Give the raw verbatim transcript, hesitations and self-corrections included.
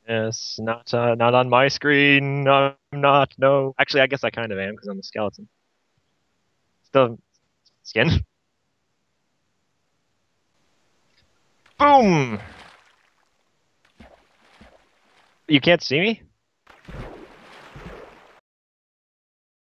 Yes, not uh, not on my screen. No, I'm not. No, actually, I guess I kind of am because I'm a skeleton. Still, skin. Boom! You can't see me?